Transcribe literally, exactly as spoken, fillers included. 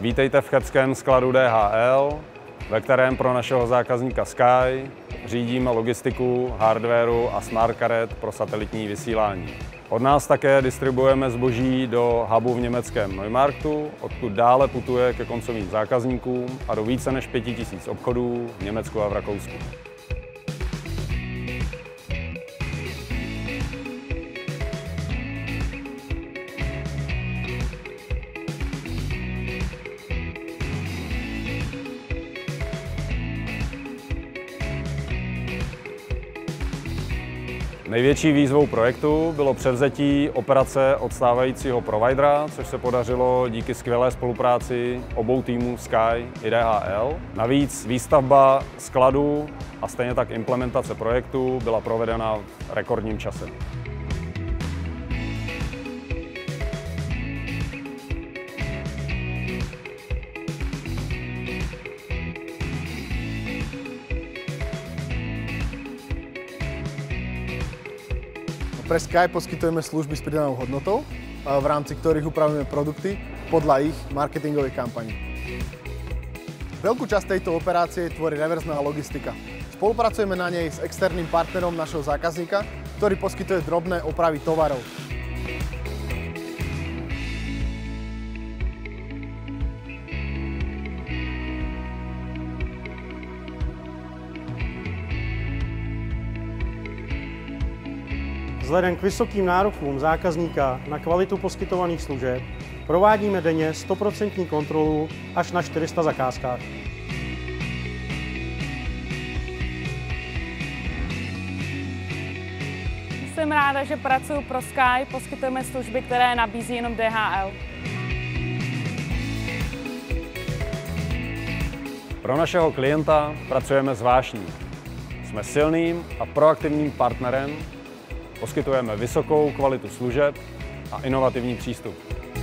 Vítejte v chebbském skladu D H L, ve kterém pro našeho zákazníka Sky řídíme logistiku, hardwaru a smart karet pro satelitní vysílání. Od nás také distribuujeme zboží do hubu v německém Neumarktu, odkud dále putuje ke koncovým zákazníkům a do více než pěti tisíc obchodů v Německu a v Rakousku. Největší výzvou projektu bylo převzetí operace od stávajícího providera, což se podařilo díky skvělé spolupráci obou týmů Sky i D H L. Navíc výstavba skladu a stejně tak implementace projektu byla provedena v rekordním čase. Pre Sky poskytujeme služby s pridanou hodnotou, v rámci ktorých upravujeme produkty podľa ich marketingových kampaní. Veľkú časť tejto operácie tvorí reverzná logistika. Spolupracujeme na nej s externým partnerom našeho zákazníka, ktorý poskytuje drobné opravy tovarov. Vzhledem k vysokým nárokům zákazníka na kvalitu poskytovaných služeb provádíme denně sto procent kontrolu až na čtyři sta zakázkách. Jsem ráda, že pracuji pro Sky, poskytujeme služby, které nabízí jenom D H L. Pro našeho klienta pracujeme zvláštní. Jsme silným a proaktivním partnerem, poskytujeme vysokou kvalitu služeb a inovativní přístup.